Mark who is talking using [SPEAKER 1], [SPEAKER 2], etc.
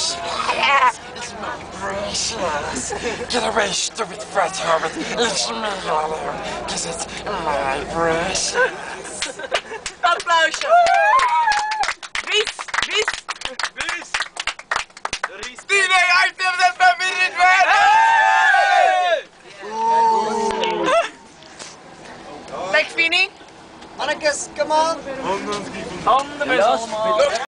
[SPEAKER 1] It's my precious. Get away, stupid fat hobbit. Let's smell him, cause it's my precious.
[SPEAKER 2] Applausje. Ries.
[SPEAKER 1] Tine, I feel that my minute man.
[SPEAKER 2] Back Fini.
[SPEAKER 3] Mannekes, come on!
[SPEAKER 2] Handen met allemaal.